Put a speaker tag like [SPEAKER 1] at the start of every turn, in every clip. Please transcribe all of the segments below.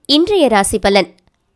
[SPEAKER 1] இன்றைய ராசி பலன்.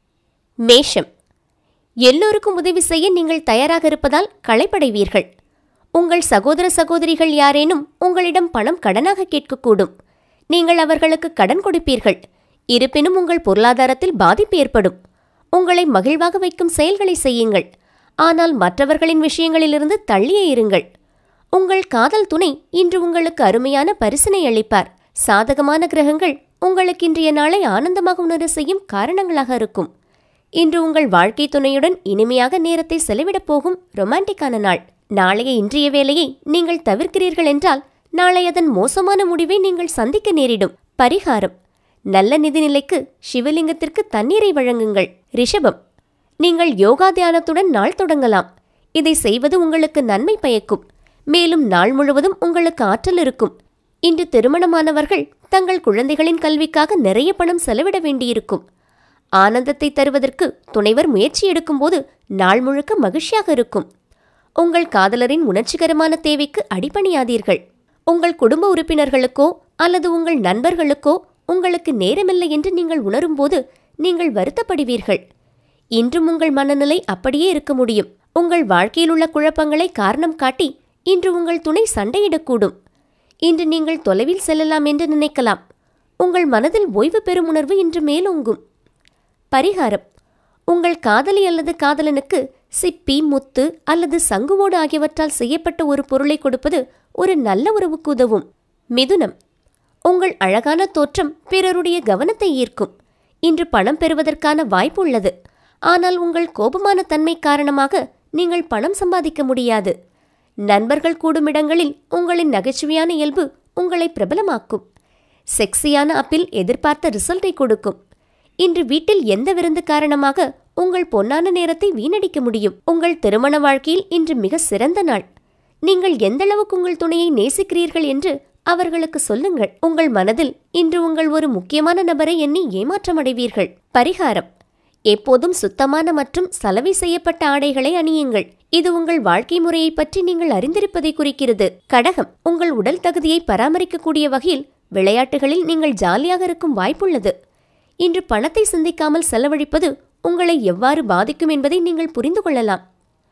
[SPEAKER 1] மேஷம். எல்லோருக்கும் உதவி செய்ய நீங்கள் தயாராக இருப்பதால் களைப்படைவீர்கள். உங்கள் சகோதர சகோதரிகள் யாரேனும் உங்களிடம் பணம் கடனாக கேட்கக்கூடும். நீங்கள் அவர்களுக்கு கடன் கொடுப்பீர்கள். இருப்பினும் உங்கள் பொருளாதாரத்தில் பாதிப்பு ஏற்படும். உங்களை மகிழ்வாக வைக்கும் செயல்களை செய்யுங்கள். ஆனால் மற்றவர்களின் விஷயங்களிலிருந்து தள்ளியே இருங்கள். உங்கள் காதல் துணை இன்று உங்களுக்கு அருமையான பரிசினை அளிப்பார். சாதகமான கிரகங்கள் உங்களுக்கு இன்றைய நாளை ஆனந்தமாக உணர செய்யும் காரணங்களாக இருக்கும். இன்று உங்கள் வாழ்க்கை துணையுடன் இனிமையாக நேரத்தை செலவிடப் போகும் ரொமான்டிக்கான நாள். நாளைய இன்றைய வேலையை நீங்கள் தவிர்க்கிறீர்கள் என்றால் நாளை அதன் மோசமான முடிவை நீங்கள் சந்திக்க நேரிடும். பரிகாரம்: நல்ல நிதிநிலைக்கு சிவலிங்கத்திற்கு தண்ணீரை வழங்குங்கள். ரிஷபம். நீங்கள் யோகா தியானத்துடன் நாள் தொடங்கலாம். இதை செய்வது உங்களுக்கு நன்மை பயக்கும். மேலும் நாள் முழுவதும் உங்களுக்கு ஆற்றல் இருக்கும். இன்று திருமணமானவர்கள் தங்கள் குழந்தைகளின் கல்விக்காக நிறைய பணம் செலவிட வேண்டியிருக்கும். ஆனந்தத்தை தருவதற்கு துணைவர் முயற்சி எடுக்கும்போது நாள் முழுக்க மகிழ்ச்சியாக இருக்கும். உங்கள் காதலரின் உணர்ச்சிகரமான தேவைக்கு அடிபணியாதீர்கள். உங்கள் குடும்ப உறுப்பினர்களுக்கோ அல்லது உங்கள் நண்பர்களுக்கோ உங்களுக்கு நேரமில்லை என்று நீங்கள் உணரும்போது நீங்கள் வருத்தப்படுவீர்கள். இன்றும் உங்கள் மனநிலை அப்படியே இருக்க முடியும். உங்கள் வாழ்க்கையில் உள்ள குழப்பங்களை காரணம் காட்டி இன்று உங்கள் துணை சண்டையிடக்கூடும். இன்று நீங்கள் தொலைவில் செல்லலாம் என்று நினைக்கலாம். உங்கள் மனதில் ஓய்வு பெறும் உணர்வு இன்று மேலோங்கும். பரிகாரம்: உங்கள் காதலி அல்லது காதலனுக்கு சிப்பி, முத்து அல்லது சங்குவோடு ஆகியவற்றால் செய்யப்பட்ட ஒரு பொருளை கொடுப்பது ஒரு நல்ல உறவுக்கு உதவும். மிதுனம். உங்கள் அழகான தோற்றம் பிறருடைய கவனத்தை ஈர்க்கும். இன்று பணம் பெறுவதற்கான வாய்ப்பு உள்ளது. ஆனால் உங்கள் கோபமான தன்மை காரணமாக நீங்கள் பணம் சம்பாதிக்க முடியாது. நண்பர்கள் கூடும் இடங்களில் உங்களின் நகைச்சுவையான இயல்பு உங்களை பிரபலமாக்கும். செக்ஸியான அப்பில் எதிர்பார்த்த ரிசல்ட்டை கொடுக்கும். இன்று வீட்டில் எந்த விருந்து காரணமாக உங்கள் பொன்னான நேரத்தை வீணடிக்க முடியும். உங்கள் திருமண வாழ்க்கையில் இன்று மிக சிறந்த நாள். நீங்கள் எந்தளவுக்கு உங்கள் துணையை நேசிக்கிறீர்கள் என்று அவர்களுக்கு சொல்லுங்கள். உங்கள் மனதில் இன்று உங்கள் ஒரு முக்கியமான நபரை எண்ணி ஏமாற்றமடைவீர்கள். பரிகாரம்: எப்போதும் சுத்தமான மற்றும் சலவை செய்யப்பட்ட ஆடைகளை அணியுங்கள். இது உங்கள் வாழ்க்கை முறையை பற்றி நீங்கள் அறிந்திருப்பதை குறிக்கிறது. கடகம். உங்கள் உடல் தகுதியை பராமரிக்கக்கூடிய வகையில் விளையாட்டுகளில் நீங்கள் ஜாலியாக இருக்கும் வாய்ப்புள்ளது. இன்று பணத்தை சிந்திக்காமல் செலவழிப்பது உங்களை எவ்வாறு பாதிக்கும் என்பதை நீங்கள் புரிந்து கொள்ளலாம்.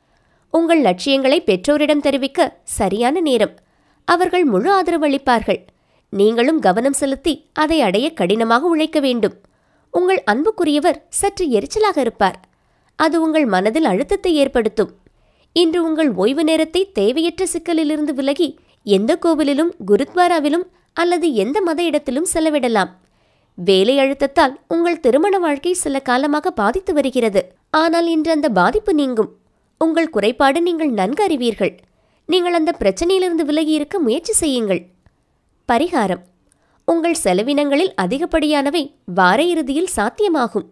[SPEAKER 1] உங்கள் லட்சியங்களை பெற்றோரிடம் தெரிவிக்க சரியான நேரம். அவர்கள் முழு ஆதரவு அளிப்பார்கள். நீங்களும் கவனம் செலுத்தி அதை அடைய கடினமாக உழைக்க வேண்டும். உங்கள் அன்புக்குரியவர் சற்று எரிச்சலாக இருப்பார். அது உங்கள் மனதில் அழுத்தத்தை ஏற்படுத்தும். இன்று உங்கள் ஓய்வு நேரத்தை தேவையற்ற சிக்கலிலிருந்து விலகி எந்த கோவிலிலும், குருத்வாராவிலும் அல்லது எந்த மத இடத்திலும் செலவிடலாம். வேலை அழுத்தத்தால் உங்கள் திருமண வாழ்க்கை சில காலமாக பாதித்து வருகிறது. ஆனால் இன்று அந்த பாதிப்பு நீங்கும். உங்கள் குறைபாடு நீங்கள் நன்கு அறிவீர்கள். நீங்கள் அந்த பிரச்சனையிலிருந்து விலகி இருக்க முயற்சி செய்யுங்கள். பரிகாரம்: உங்கள் செலவினங்களில் அதிகப்படியானவை வார இறுதியில் சாத்தியமாகும்.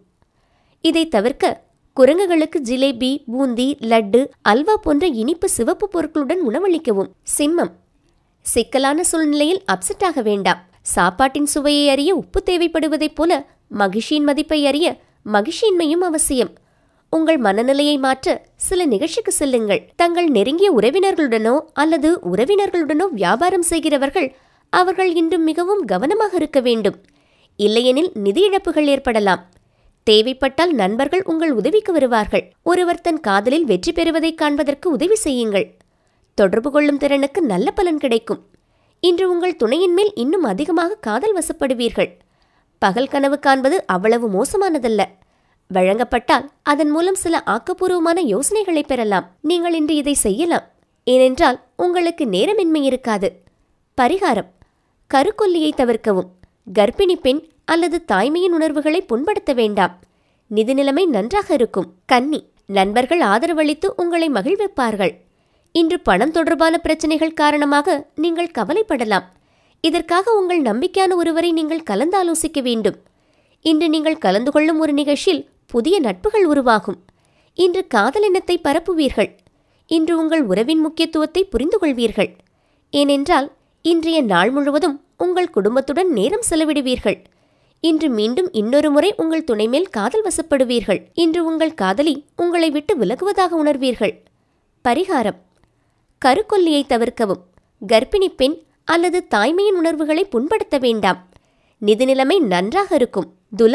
[SPEAKER 1] இதை தவிர்க்க குரங்குகளுக்கு ஜிலேபி, பூந்தி, லட்டு, அல்வா போன்ற இனிப்பு சிவப்பு பொருட்களுடன் உணவளிக்கவும். சிம்மம். சிக்கலான சூழ்நிலையில் அப்செட் ஆக வேண்டாம். சாப்பாட்டின் சுவையை அறிய உப்பு தேவைப்படுவதைப் போல மகிழ்ச்சியின் மதிப்பை அறிய மகிழ்ச்சியின்மையும் அவசியம். உங்கள் மனநிலையை மாற்ற சில நிகழ்ச்சிக்கு செல்லுங்கள். தங்கள் நெருங்கிய உறவினர்களுடனோ அல்லது உறவினர்களுடனோ வியாபாரம் செய்கிறவர்கள் அவர்கள் இன்றும் மிகவும் கவனமாக இருக்க வேண்டும். இல்லையெனில் நிதி இழப்புகள் ஏற்படலாம். தேவைப்பட்டால் நண்பர்கள் உங்கள் உதவிக்கு வருவார்கள். ஒருவர் தன் காதலில் வெற்றி பெறுவதை காண்பதற்கு உதவி செய்யுங்கள். தொடர்பு கொள்ளும் திறனுக்கு நல்ல பலன் கிடைக்கும். இன்று உங்கள் துணையின் மேல் இன்னும் அதிகமாக காதல் வசப்படுவீர்கள். பகல் கனவு காண்பது அவ்வளவு மோசமானதல்ல. வழங்கப்பட்டால் அதன் மூலம் சில ஆக்கப்பூர்வமான யோசனைகளை பெறலாம். நீங்கள் இன்று இதை செய்யலாம். ஏனென்றால் உங்களுக்கு நேரமின்மை இருக்காது. பரிகாரம்: கருக்கொல்லியை தவிர்க்கவும். கர்ப்பிணி பெண் அல்லது தாய்மையின் உணர்வுகளை புண்படுத்த வேண்டாம். நிதி நிலைமை நன்றாக இருக்கும். கன்னி. நண்பர்கள் ஆதரவளித்து உங்களை மகிழ்விப்பார்கள். இன்று பணம் தொடர்பான பிரச்சனைகள் காரணமாக நீங்கள் கவலைப்படலாம். இதற்காக உங்கள் நம்பிக்கையான ஒருவரை நீங்கள் கலந்தாலோசிக்க வேண்டும். இன்று நீங்கள் கலந்து கொள்ளும் ஒரு நிகழ்ச்சியில் புதிய நட்புகள் உருவாகும். இன்று காதல் எண்ணத்தை பரப்புவீர்கள். இன்று உங்கள் உறவின் முக்கியத்துவத்தை புரிந்து கொள்வீர்கள். ஏனென்றால் இன்றைய நாள் முழுவதும் உங்கள் குடும்பத்துடன் நேரம் செலவிடுவீர்கள். இன்று மீண்டும் இன்னொரு முறை உங்கள் துணை மேல் காதல் வசப்படுவீர்கள். இன்று உங்கள் காதலி உங்களை விட்டு விலகுவதாக உணர்வீர்கள். பரிகாரம்: கருக்கொல்லியை தவிர்க்கவும். கர்ப்பிணி பெண் அல்லது தாய்மையின் உணர்வுகளை புண்படுத்த வேண்டாம். நிதி நிலைமை நன்றாக இருக்கும். துலாம்.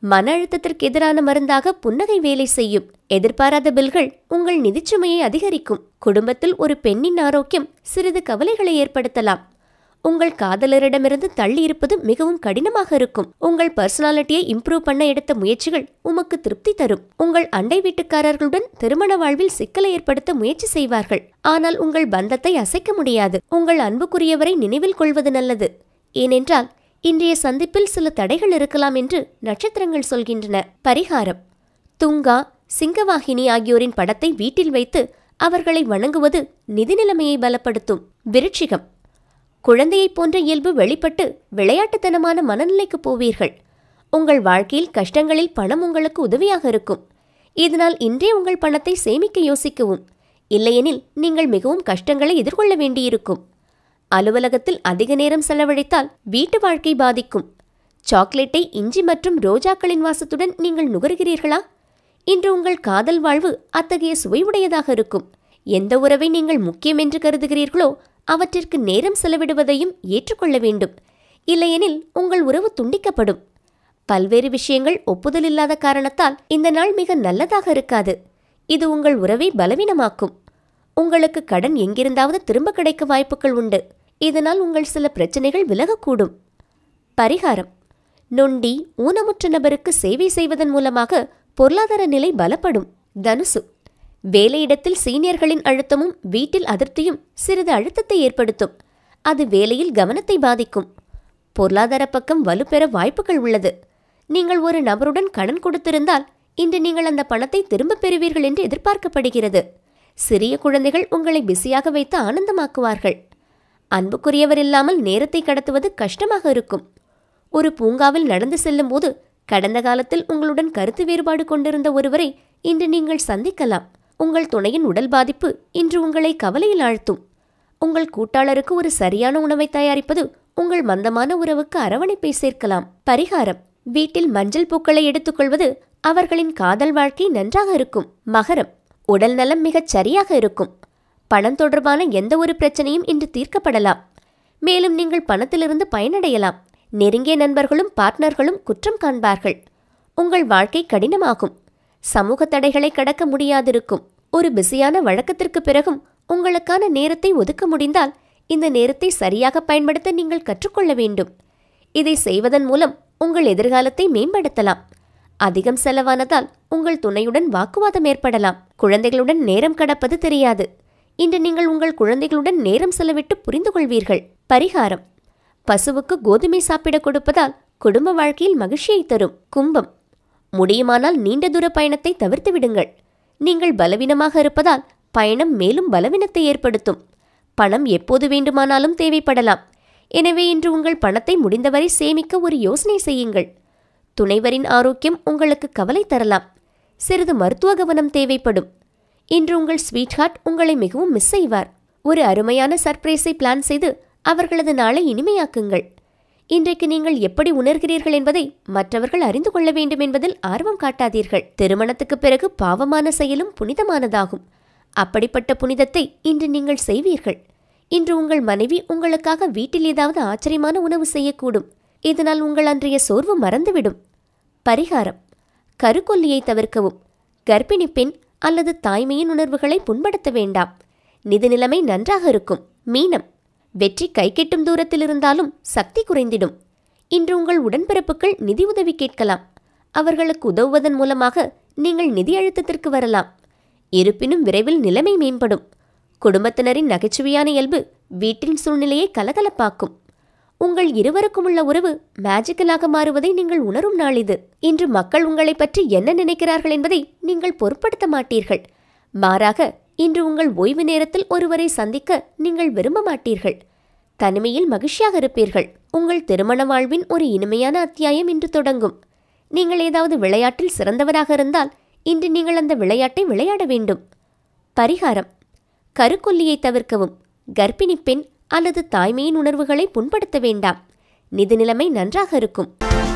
[SPEAKER 1] மன அழுத்தத்திற்கு எதிரான மருந்தாக புன்னகை வேலை செய்யும். எதிர்பாராத பில்கள் உங்கள் நிதிச்சுமையை அதிகரிக்கும். குடும்பத்தில் ஒரு பெண்ணின் ஆரோக்கியம் சிறிது கவலைகளை ஏற்படுத்தலாம். உங்கள் காதலரிடமிருந்து தள்ளி இருப்பது மிகவும் கடினமாக இருக்கும். உங்கள் பர்சனாலிட்டியை இம்ப்ரூவ் பண்ண எடுத்த முயற்சிகள் உமக்கு திருப்தி தரும். உங்கள் அண்டை வீட்டுக்காரர்களுடன் திருமண வாழ்வில் சிக்கலை ஏற்படுத்த முயற்சி செய்வார்கள். ஆனால் உங்கள் பந்தத்தை அசைக்க முடியாது. உங்கள் அன்புக்குரியவரை நினைவில் கொள்வது நல்லது. ஏனென்றால் இன்றைய சந்திப்பில் சில தடைகள் இருக்கலாம் என்று நட்சத்திரங்கள் சொல்கின்றன. பரிகாரம்: துங்கா, சிங்கவாகினி ஆகியோரின் படத்தை வீட்டில் வைத்து அவர்களை வணங்குவது நிதி நிலைமையை பலப்படுத்தும். விருட்சிகம்: குழந்தையைப் போன்ற இயல்பு வெளிப்பட்டு விளையாட்டுத்தனமான மனநிலைக்கு போவீர்கள். உங்கள் வாழ்க்கையில் கஷ்டங்களில் பணம் உங்களுக்கு உதவியாக இருக்கும். இதனால் இன்றே உங்கள் பணத்தை சேமிக்க யோசிக்கவும். இல்லையெனில் நீங்கள் மிகவும் கஷ்டங்களை எதிர்கொள்ள வேண்டியிருக்கும். அலுவலகத்தில் அதிக நேரம் செலவழித்தால் வீட்டு வாழ்க்கை பாதிக்கும். சாக்லேட்டை இஞ்சி மற்றும் ரோஜாக்களின் வாசத்துடன் நீங்கள் நுகர்கிறீர்களா? இன்று உங்கள் காதல் வாழ்வு அத்தகைய சுவையுடையதாக இருக்கும். எந்த உறவை நீங்கள் முக்கியம் என்று கருதுகிறீர்களோ அவற்றிற்கு நேரம் செலவிடுவதையும் ஏற்றுக்கொள்ள வேண்டும். இல்லையெனில் உங்கள் உறவு துண்டிக்கப்படும். பல்வேறு விஷயங்கள் ஒப்புதல் இல்லாத காரணத்தால் இந்த நாள் மிக நல்லதாக இருக்காது. இது உங்கள் உறவை பலவீனமாக்கும். உங்களுக்கு கடன் எங்கிருந்தாவது திரும்ப கிடைக்க வாய்ப்புகள் உண்டு. இதனால் உங்கள் சில பிரச்சனைகள் விலகக்கூடும். பரிகாரம்: நொண்டி, ஊனமுற்ற நபருக்கு சேவை செய்வதன் மூலமாக பொருளாதார நிலை பலப்படும். தனுசு: வேலையிடத்தில் சீனியர்களின் அழுத்தமும் வீட்டில் அதிருப்தியும் சிறிது அழுத்தத்தை ஏற்படுத்தும். அது வேலையில் கவனத்தை பாதிக்கும். பொருளாதார பக்கம் வலுப்பெற வாய்ப்புகள் உள்ளது. நீங்கள் ஒரு நபருடன் கடன் கொடுத்திருந்தால் இன்று நீங்கள் அந்த பணத்தை திரும்பப் பெறுவீர்கள் என்று எதிர்பார்க்கப்படுகிறது. சிறிய குழந்தைகள் உங்களை பிஸியாக வைத்து ஆனந்தமாக்குவார்கள். அன்புக்குரியவர் இல்லாமல் நேரத்தை கடத்துவது கஷ்டமாக இருக்கும். ஒரு பூங்காவில் நடந்து செல்லும் போது கடந்த காலத்தில் உங்களுடன் கருத்து வேறுபாடு கொண்டிருந்த ஒருவரை இன்று நீங்கள் சந்திக்கலாம். உங்கள் துணையின் உடல் பாதிப்பு இன்று உங்களை கவலையில் ஆழ்த்தும். உங்கள் கூட்டாளருக்கு ஒரு சரியான உணவை தயாரிப்பது உங்கள் மந்தமான உறவுக்கு அரவணைப்பை சேர்க்கலாம். பரிகாரம்: வீட்டில் மஞ்சள் பூக்களை எடுத்துக்கொள்வது அவர்களின் காதல் வாழ்க்கை நன்றாக இருக்கும். மகரம்: உடல் நலம் மிகச் சரியாக இருக்கும். பணம் தொடர்பான எந்த ஒரு பிரச்சனையும் இன்று தீர்க்கப்படலாம். மேலும் நீங்கள் பணத்திலிருந்து பயனடையலாம். நெருங்கிய நண்பர்களும் பார்ட்னர்களும் குற்றம் காண்பார்கள். உங்கள் வாழ்க்கை கடினமாகும். சமூக தடைகளை கடக்க முடியாதிருக்கும். ஒரு பிஸியான வழக்கத்திற்கு பிறகும் உங்களுக்கான நேரத்தை ஒதுக்க முடிந்தால் இந்த நேரத்தை சரியாக பயன்படுத்த நீங்கள் கற்றுக்கொள்ள வேண்டும். இதை செய்வதன் மூலம் உங்கள் எதிர்காலத்தை மேம்படுத்தலாம். அதிகம் செலவானதால் உங்கள் துணையுடன் வாக்குவாதம் ஏற்படலாம். குழந்தைகளுடன் நேரம் கடப்பது தெரியாது. இன்று நீங்கள் உங்கள் குழந்தைகளுடன் நேரம் செலவிட்டு புரிந்து கொள்வீர்கள். பரிகாரம்: பசுவுக்கு கோதுமை சாப்பிட கொடுப்பதால் குடும்ப வாழ்க்கையில் மகிழ்ச்சியை தரும். கும்பம்: முடியுமானால் நீண்ட தூர பயணத்தை தவிர்த்து விடுங்கள். நீங்கள் பலவீனமாக இருப்பதால் பயணம் மேலும் பலவீனத்தை ஏற்படுத்தும். பணம் எப்போது வேண்டுமானாலும் தேவைப்படலாம். எனவே இன்று உங்கள் பணத்தை முடிந்தவரை சேமிக்க ஒரு யோசனை செய்யுங்கள். துணைவரின் ஆரோக்கியம் உங்களுக்கு கவலை தரலாம். சிறிது மருத்துவ கவனம் தேவைப்படும். இன்று உங்கள் ஸ்வீட் ஹார்ட் உங்களை மிகவும் மிஸ் செய்வார். ஒரு அருமையான சர்ப்ரைஸை பிளான் செய்து அவர்களது நாளை இனிமையாக்குங்கள். இன்றைக்கு நீங்கள் எப்படி உணர்கிறீர்கள் என்பதை மற்றவர்கள் அறிந்து கொள்ள வேண்டும் என்பதில் ஆர்வம் காட்டாதீர்கள். திருமணத்துக்கு பிறகு பாவமான செயலும் புனிதமானதாகும். அப்படிப்பட்ட புனிதத்தை இன்று நீங்கள் செய்வீர்கள். இன்று உங்கள் மனைவி உங்களுக்காக வீட்டில் ஏதாவது ஆச்சரியமான உணவு செய்யக்கூடும். இதனால் உங்கள் அன்றைய சோர்வு மறந்துவிடும். பரிகாரம்: கருக்கொல்லியை தவிர்க்கவும். கர்ப்பிணி பெண் அல்லது தாய்மையின் உணர்வுகளை புண்படுத்த வேண்டாம். நிதி நிலைமை நன்றாக இருக்கும். மீனம்: வெற்றி கைக்கெட்டும் தூரத்தில் இருந்தாலும் சக்தி குறைந்திடும். இன்று உங்கள் உடன்பிறப்புகள் நிதி உதவி கேட்கலாம். அவர்களுக்கு உதவுவதன் மூலமாக நீங்கள் நிதி அழுத்தத்திற்கு வரலாம். இருப்பினும் விரைவில் நிலைமை மேம்படும். குடும்பத்தினரின் நகைச்சுவையான இயல்பு வீட்டின் சூழ்நிலையை கலகலப்பாக்கும். உங்கள் இருவருக்கும் உள்ள உறவு மேஜிக்கலாக மாறுவதை நீங்கள் உணரும் நாள் இது. இன்று மக்கள் உங்களை பற்றி என்ன நினைக்கிறார்கள் என்பதை நீங்கள் பொருட்படுத்த மாட்டீர்கள். மாறாக இன்று உங்கள் ஓய்வு நேரத்தில் ஒருவரை சந்திக்க நீங்கள் விரும்ப மாட்டீர்கள். தனிமையில் மகிழ்ச்சியாக இருப்பீர்கள். உங்கள் திருமண வாழ்வின் ஒரு இனிமையான அத்தியாயம் இன்று தொடங்கும். நீங்கள் ஏதாவது விளையாட்டில் சிறந்தவராக இருந்தால் இன்று நீங்கள் அந்த விளையாட்டை விளையாட வேண்டும். பரிகாரம்: கருக்கொல்லியை தவிர்க்கவும். கர்ப்பிணி பெண் அல்லது தாய்மையின் உணர்வுகளை புண்படுத்த வேண்டாம். நிதி நிலைமை நன்றாக இருக்கும்.